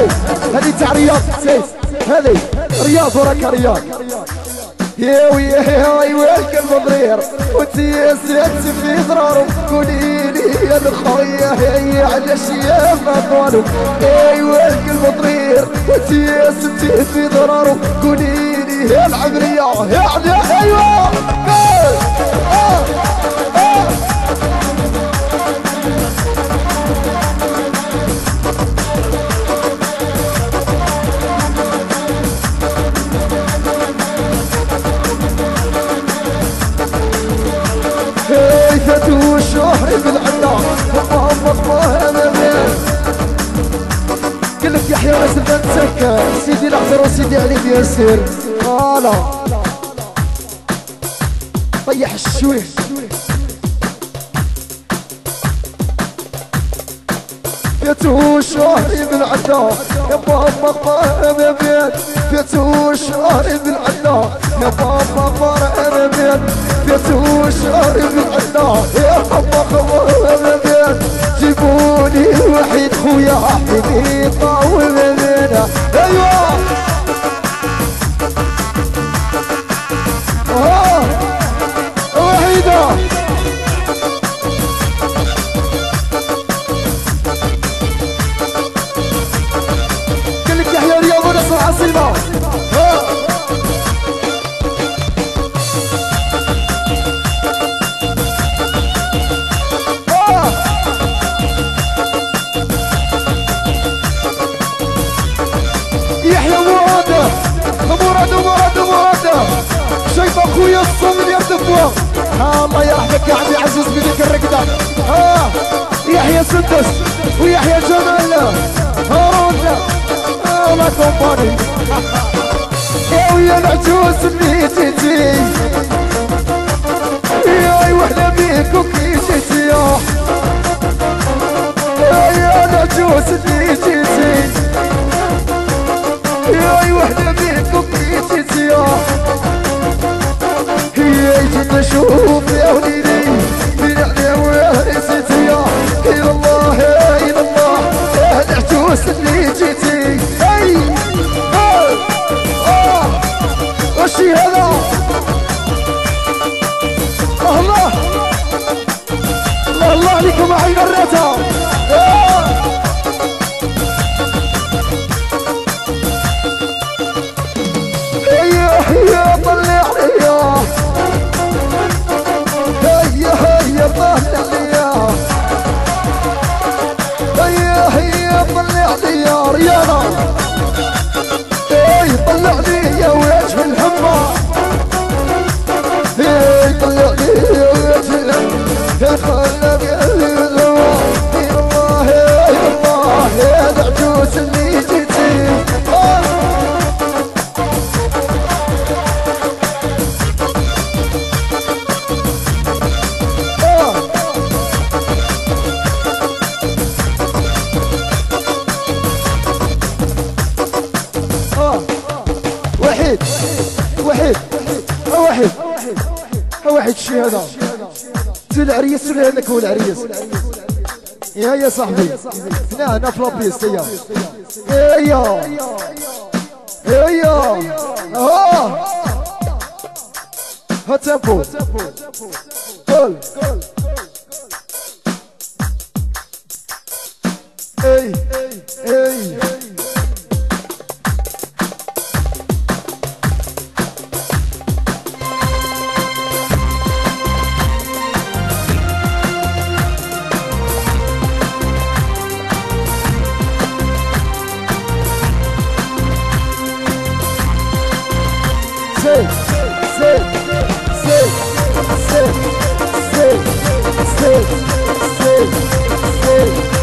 هذه تاع رياض سيس، هذه رياض وراك رياض. يا ويا ويلك المضرير وانتي يا سيدتي في ضرارو، قولي لي يا خويا هي علاش يا فاطمه. يا ويلك المضرير وانتي يا ستي في ضرارو، قولي لي يا العمريه يا عليا. ايوا هيثته الشهر بالعنا الله امامي. قلت يحيى ناس بن سكر سيدي العذر وسيدي علي ياسر. فوالا طيح الشويش فيته شهري بالعدا يا بابا فار امامي. فيته شهري بالعدا يا بابا فار امامي. فيته شهري بالعدا يا بابا فار امامي. جيبوني وحيد خويا حبيبي طاول مننا. ايوا وحيده عاصمة. يحيى مراد شايف اخويا الصمد يرتفع. الله يحفظك يا عمي عزيز بذيك الركضة. يحيى سدس ويحيى جمال هارونا الله كومباني. يا ويا العجوز اللي تجي يا وحده بيك وكي جيتي. يا العجوز اللي تجي يا وحده بيك وكي جيتي. هي جيت نشوف يا وليدي من عليا ورثتي. الى الله الى الله يا العجوز اللي جيتي. وشي هذا الله الله الله عليكم معي مريتها. هيا طلع ليا هيا طلع ليا هيا طلع ليا رياضة. طلع ليا وجه الحمى. طلع ليا وجه الحمى. خلى بقلبي الهوى. الى الله الى الله يا العجوز اللي جيتي. واحد شي هذا تو العريس ولا هذاك هو العريس. يا صاحبي هنا في لابيس. هيا ها تيمبو قول. اي Say